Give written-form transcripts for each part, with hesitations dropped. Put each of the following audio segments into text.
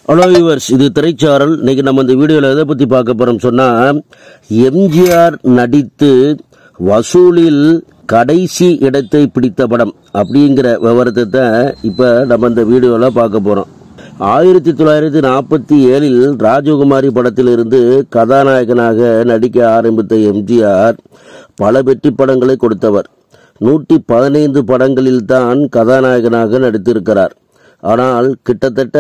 Hello viewers, இது திரைச்சாரல். இன்னைக்கு நம்ம இந்த வீடியோவில் எதை பற்றி பார்க்க போகிறோம் சொன்னால், எம்ஜிஆர் நடித்து வசூலில் கடைசி இடத்தை பிடித்த படம் அப்படிங்கிற விவரத்தை தான் இப்போ நம்ம இந்த வீடியோவில் பார்க்க போகிறோம். 1947 ராஜகுமாரி படத்திலிருந்து கதாநாயகனாக நடிக்க ஆரம்பித்த எம்ஜிஆர் பல வெற்றி படங்களை கொடுத்தவர். 115 படங்களில் தான் கதாநாயகனாக நடித்திருக்கிறார். ஆனால் கிட்டத்தட்ட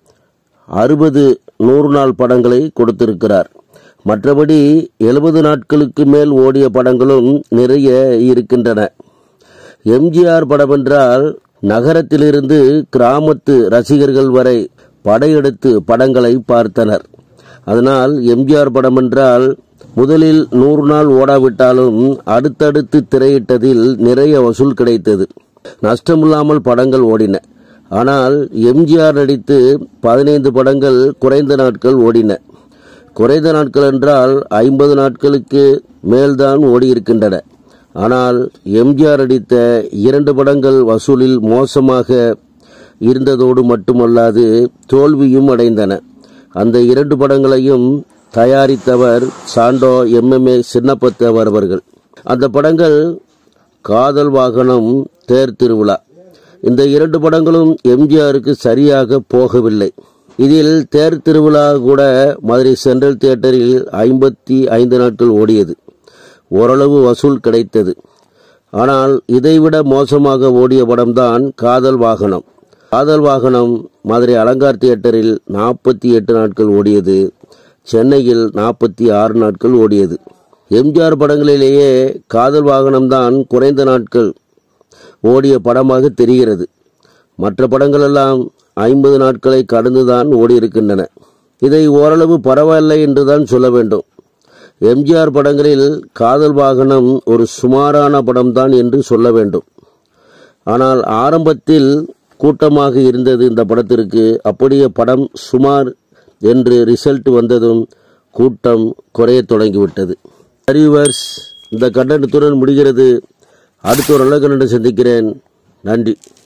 60 100 நாள் படங்களை கொடுத்திருக்கிறார். மற்றபடி 70 நாட்களுக்கு மேல் ஓடிய படங்களும் நிறைய இருக்கின்றன. எம்ஜிஆர் படம் என்றால் நகரத்திலிருந்து கிராமத்து ரசிகர்கள் வரை படையெடுத்து படங்களை பார்த்தனர். அதனால் எம்ஜிஆர் படம் என்றால் முதலில் 100 நாள் ஓடாவிட்டாலும் அடுத்தடுத்து திரையிட்டதில் நிறைய வசூல் கிடைத்தது. நஷ்டமில்லாமல் படங்கள் ஓடின. ஆனால் எம்ஜிஆர் நடித்து 15 படங்கள் குறைந்த நாட்கள் ஓடின. குறைந்த நாட்கள் என்றால் 50 நாட்களுக்கு மேல்தான் ஓடியிருக்கின்றன. ஆனால் எம்ஜிஆர் நடித்த 2 படங்கள் வசூலில் மோசமாக இருந்ததோடு மட்டுமல்லாது தோல்வியும் அடைந்தன. அந்த 2 படங்களையும் தயாரித்தவர் சாண்டோ MMA சின்னப்பத்தவர் அவர்கள். அந்த படங்கள் காதல் வாகனம், தேர் திருவிழா. இந்த 2 படங்களும் எம்ஜிஆருக்கு சரியாக போகவில்லை. இதில் தேர் திருவிழா கூட மதுரை சென்ட்ரல் தியேட்டரில் 55 நாட்கள் ஓடியது. ஓரளவு வசூல் கிடைத்தது. ஆனால் இதைவிட மோசமாக ஓடிய படம்தான் காதல் வாகனம். காதல் வாகனம் மதுரை அலங்கார் தியேட்டரில் 48 நாட்கள் ஓடியது. சென்னையில் 46 நாட்கள் ஓடியது. எம்ஜிஆர் படங்களிலேயே காதல் வாகனம்தான் குறைந்த நாட்கள் ஓடிய படமாக தெரிகிறது. மற்ற படங்களெல்லாம் 50 நாட்களை கடந்துதான் ஓடியிருக்கின்றன. இதை ஓரளவு பரவாயில்லை என்றுதான் சொல்ல வேண்டும். எம்ஜிஆர் படங்களில் காதல் வாகனம் ஒரு சுமாரான படம்தான் என்று சொல்ல வேண்டும். ஆனால் ஆரம்பத்தில் கூட்டமாக இருந்தது இந்த படத்திற்கு. அப்படியே படம் சுமார் என்று ரிசல்ட் வந்ததும் கூட்டம் குறைய தொடங்கிவிட்டது. வியூவர்ஸ், இந்த கண்டனத்துடன் முடிகிறது. அடுத்த ஒரு நல்ல கண்டனை சந்திக்கிறேன். நன்றி.